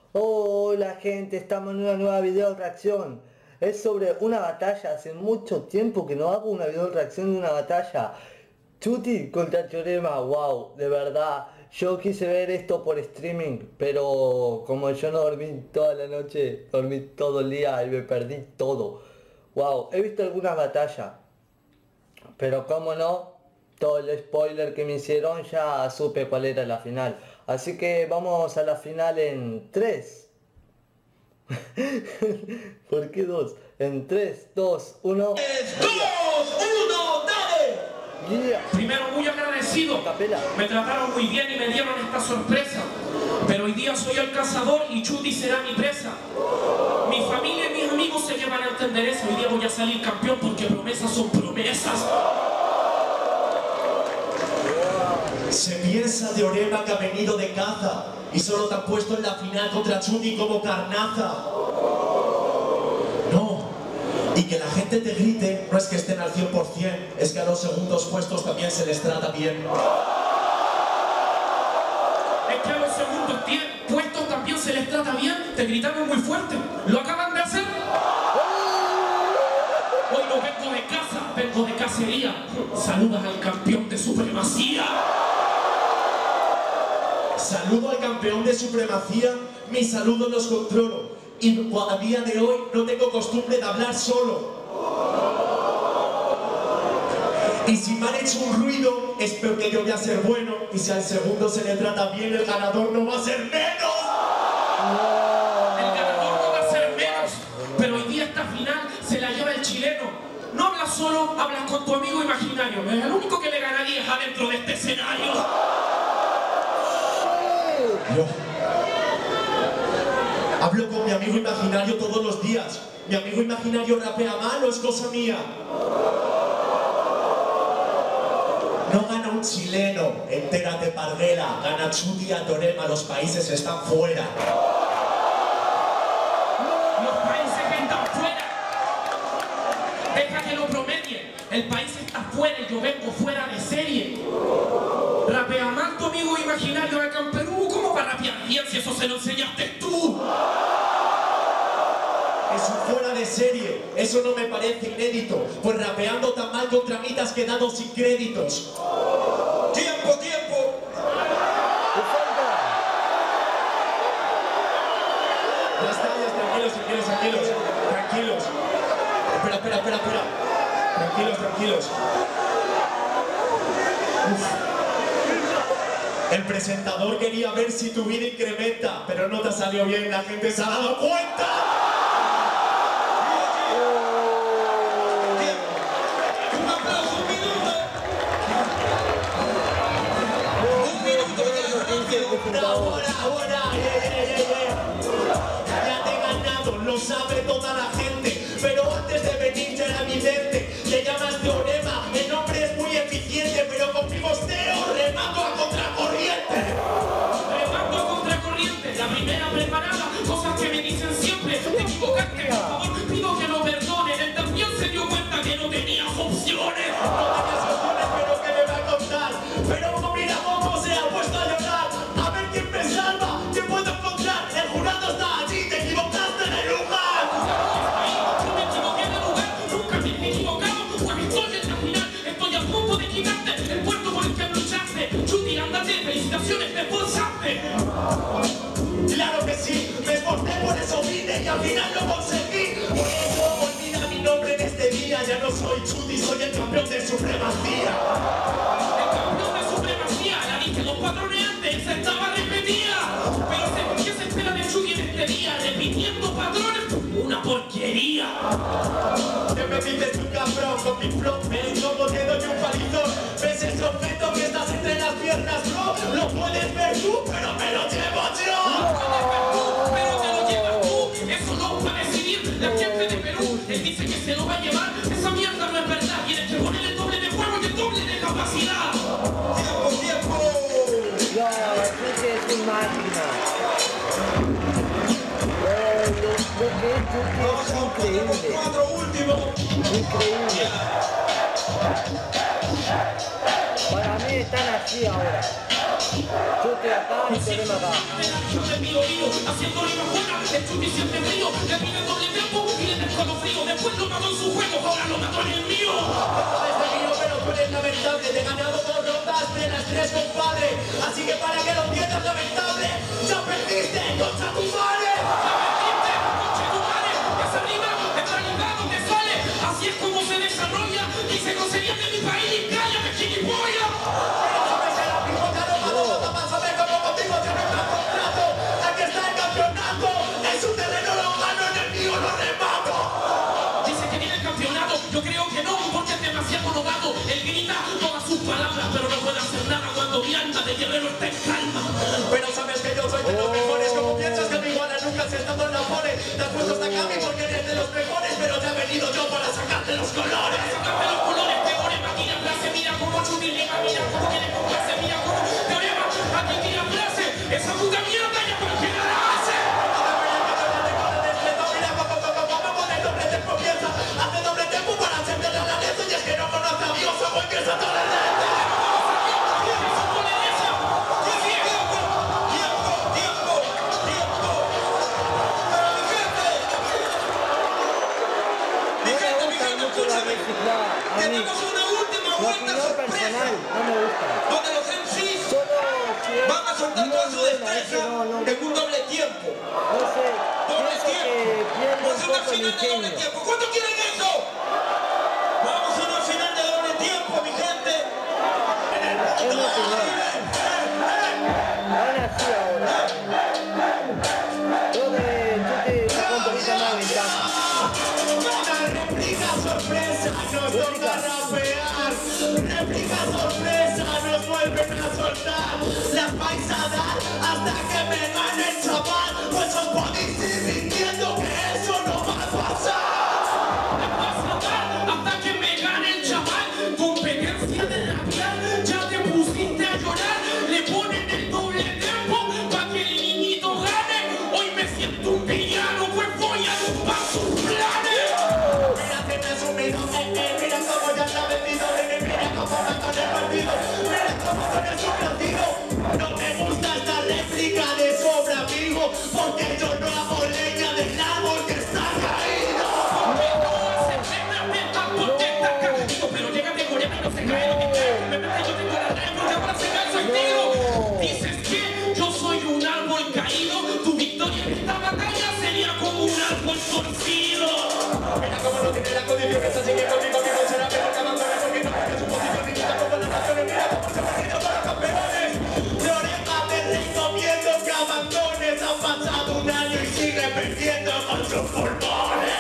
Hola gente, estamos en una nueva video reacción. Es sobre una batalla, hace mucho tiempo que no hago una video reacción de una batalla. Chuti contra Teorema, wow, de verdad. Yo quise ver esto por streaming, pero como yo no dormí toda la noche, dormí todo el día y me perdí todo. Wow, he visto algunas batallas, pero como no, todo el spoiler que me hicieron ya supe cuál era la final. Así que vamos a la final en 3. ¿Por qué 2? En 3, 2, 1. 2, 1, dale. Yeah. Primero muy agradecido. Capela. Me trataron muy bien y me dieron esta sorpresa. Pero hoy día soy el cazador y Chuti será mi presa. Mi familia y mis amigos sé que van a entender eso. Hoy día voy a salir campeón porque promesas son promesas. Se piensa Teorema que ha venido de caza y solo te han puesto en la final contra Chuti como carnaza. No, y que la gente te grite no es que estén al 100%, es que a los segundos puestos también se les trata bien. Es que a los segundos puestos también se les trata bien. Te gritaron muy fuerte. ¿Lo acaban de hacer? Hoy no vengo de caza, vengo de cacería. Saludas al campeón de supremacía. Saludo al campeón de supremacía, mis saludos los controlo. Y a día de hoy no tengo costumbre de hablar solo. Y si me han hecho un ruido, es porque yo voy a ser bueno. Y si al segundo se le trata bien, el ganador no va a ser menos. El ganador no va a ser menos. Pero hoy día esta final se la lleva el chileno. No hablas solo, hablas con tu amigo imaginario. Es el único que le ganarías adentro de este escenario. Yo hablo con mi amigo imaginario todos los días. Mi amigo imaginario rapea mal o es cosa mía. No gana un chileno, entérate parguela. Gana Chuti a Teorema, los países están fuera. Los países están fuera. Deja que lo promedie. El país está fuera y yo vengo fuera de serie. Rapea mal tu amigo imaginario acá en Perú. ¿Cómo va a rapear bien si eso se lo enseñaste tú? Es un fuera de serie, eso no me parece inédito. Pues rapeando tan mal contra mí te has quedado sin créditos. ¡Tiempo, tiempo! Ya está, tranquilos. Espera. Tranquilos. El presentador quería ver si tu vida incrementa, pero no te ha salido bien, la gente se ha dado cuenta. Un aplauso, un minuto. Ahora. Ya te he ganado, lo sabe toda la gente, pero antes de venir ya era evidente. Te llamas Teorema, el nombre es muy eficiente, pero conmigo es Teo, remando a contracorriente. Remando a contracorriente, la primera preparada, cosas que me dicen siempre. Te equivocaste, por favor, pido que lo perdonen. Él también se dio cuenta que no tenías opciones. No tenías opciones, pero ¿qué me va a contar? Pero mira cómo se ha puesto a llorar. A ver quién me salva, quién puedo encontrar. El jurado está allí, te equivocaste en el lugar. Yo me equivoqué de lugar, nunca me he equivocado. Cuando estoy en la final, estoy a punto de quitarte el puerto por el que luchaste. Chuti, ándate, felicitaciones, te esforzaste. Claro que sí, me esforcé, por eso vine y al final lo conseguí. Por eso olvida mi nombre en este día. Ya no soy Chuti, soy el campeón de supremacía. El campeón de supremacía, la dije dos patrones antes, esa estaba repetida. Pero ¿qué se espera de Chuti en este día? Repitiendo patrones, una porquería. Te metiste tu cabrón con mi flow, ven como te doy un palizón. Ves ese objeto que estás entre las piernas, bro. Lo puedes ver tú, pero me lo llevo yo. Pero te lo llevas tú, eso no va a decidir la gente de Perú. Él dice que se lo va a llevar, esa mierda no es verdad. Tienes que ponerle el doble de fuego y el doble de capacidad. ¡Tiempo! No, Chuti es un máquina. Lo que es Chuti es increíble. Cuatro último. Increíble. Para mí están así ahora. Chute acá y Teorema acá. Haciendo rimas buenas, el Chuti siempre frío, le pide doble tempo y le dejo lo frío. Después lo mató en su juego, ahora lo mató en el mío. Pero tú eres lamentable, te he ganado por rondas de las 3, compadre. Así que para que lo entiendas, lamentable, ya perdiste contra tu madre. Así es como se desarrolla y se conseguía de mi país y cállate, gilipollas. Aquí está el campeonato, en su terreno lo gano, en el mío lo remato. Dice que viene el campeonato, yo creo que no, porque es demasiado novato. Él grita todas sus palabras, pero no puede hacer nada cuando mi alma de guerrero está en calma. Pero sabes que yo soy de los mejores, como piensas que mi iguana nunca se estando en la pone. Te has puesto hasta acá a mí porque eres de los mejores, pero te he venido yo para sacarte los colores. Sacarte los colores, Teorema tira clase, mira cómo Chuti liga, mira cómo viene con clase, mira cómo Teorema aquí tira clase, esa puta mierda ya cualquiera la hace. Hace doble tempo para hacerte la leche y es que no conoce a Dios, o que se atore el Tenemos una última vuelta sorpresa, no me gusta. donde los MCs Solo si es van a soltar muy toda su buena, destreza en un doble tiempo. No sé, Doble pienso que tiempo. pierde Vamos a un una poco el final de doble ingenio. tiempo. ¿Cuánto quieren eso? Vamos a una final de doble tiempo, mi gente. Es mi opinión. Van así ahora. Creo que Chuti sacó un poquito más de ventaja. réplica sorpresa, nos toca rapear. Réplica sorpresa, nos vuelven a soltar. Las vais a dar hasta que me gane el chaval. Pues os podéis ir mintiendo que eso no va a pasar. Hasta que me gane el chaval, competencia de rapear, ya te pusiste a llorar, le ponen el doble tempo para que el niñito gane. Hoy me siento un villano, pues voy a tumbar sus planes. Mira que me he sumido, mira cómo ya está vendido, mira cómo va con el partido, mira cómo con el subplativo. No me gusta esta réplica de sobra, amigo, porque yo no hago leña del árbol que está caído. Pero llega de Corea y no se cae lo que trae. Me mete, yo tengo la red, porque ahora se cansa el tiro. Dices que yo soy un árbol caído, tu victoria en esta batalla sería como un árbol torcido. Mira cómo no tiene la condición que está siguiendo conmigo, que no será mejor que abandone porque no tiene su posición ni quita como las naciones. Mira cómo se va haciendo con los campeones. Teorema, te recomiendo que abandones. Han pasado un año y sigue perdiendo con sus pulmones.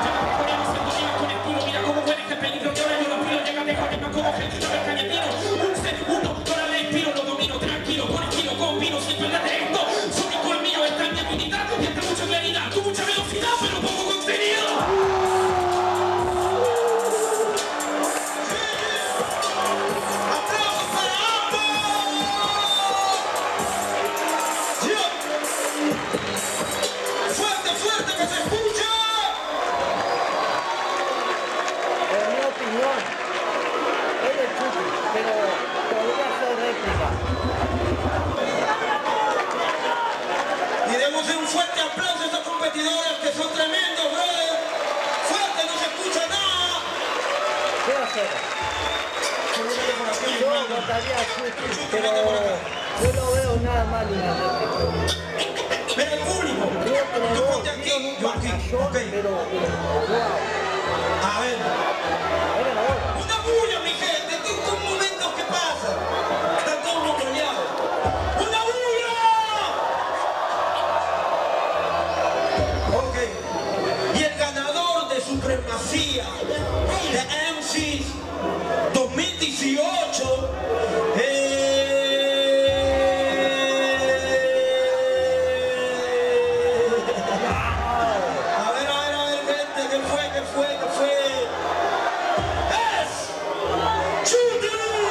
Mira cómo puede este peligro que ahora yo lo pido. Llega de Corea como gente, no me cañetino. Un segundo, ahora le inspiro, lo domino tranquilo, con estilo, con vino, sin perder esto. Soy colmillo, está en mi habilidad y está mucha claridad, con mucha velocidad, pero poco contenido. ¡Aplausos para ambos! ¡Fuerte, fuerte, que se escucha! En mi opinión, es el Chuti, pero podría ser réplica. Y démosle un fuerte aplauso a estos competidores que son tremendos, brother. ¡Fuerte, no se escucha nada! ¿Qué hacer? Yo votaría a Chuti, pero yo no veo nada mal en la réplica. Mira el público. Creo que los Tú dos ponte aquí, dieron un yo aquí. batallón, Ok. pero wow. A ver. Era la hora. Una bulla, mi gente. Estos momentos que pasan. Están todos mocoleados. ¡Una bulla! Ok. Y el ganador de Supremacía de MCs 2018 A ver, gente, ¿qué fue? ¡Es Chuti!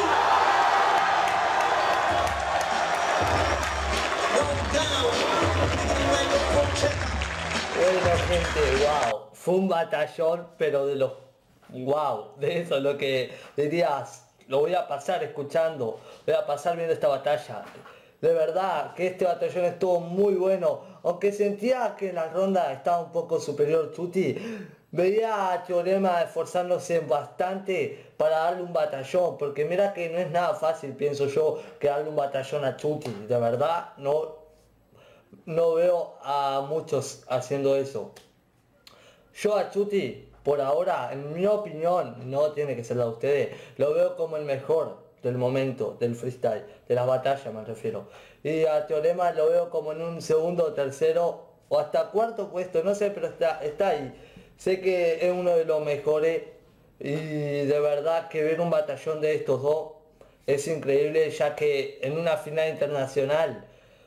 Bueno, gente, wow. Fue un batallón, pero de los... Wow, de eso, lo que dirías, lo voy a pasar escuchando, voy a pasar viendo esta batalla. De verdad que este batallón estuvo muy bueno. Aunque sentía que en la ronda estaba un poco superior Chuti, veía a Teorema esforzándose bastante para darle un batallón. Porque mira que no es nada fácil, pienso yo, que darle un batallón a Chuti. De verdad no veo a muchos haciendo eso. Yo a Chuti, por ahora, en mi opinión, no tiene que ser la de ustedes, lo veo como el mejor del momento, del freestyle, de las batallas me refiero. Y a Teorema lo veo como en un segundo, tercero o hasta cuarto puesto, no sé, pero está ahí. Sé que es uno de los mejores y de verdad que ver un batallón de estos dos es increíble, ya que en una final internacional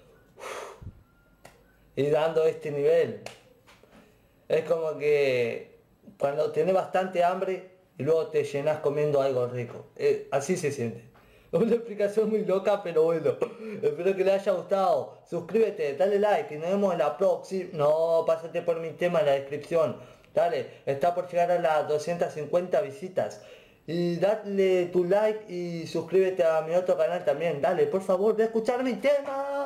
y dando este nivel, es como que cuando tenés bastante hambre y luego te llenas comiendo algo rico. Así se siente. Es una explicación muy loca, pero bueno. Espero que les haya gustado. Suscríbete, dale like y nos vemos en la próxima. No, pásate por mi tema en la descripción. Dale, está por llegar a las 250 visitas. Y dale tu like y suscríbete a mi otro canal también. Dale, por favor, ve a escuchar mi tema.